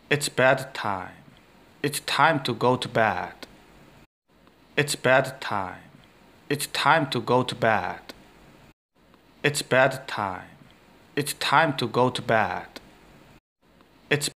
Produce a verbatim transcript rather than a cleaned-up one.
It's bedtime. It's time to go to bed. It's bedtime. It's time to go to bed. It's bedtime. It's time to go to bed. It's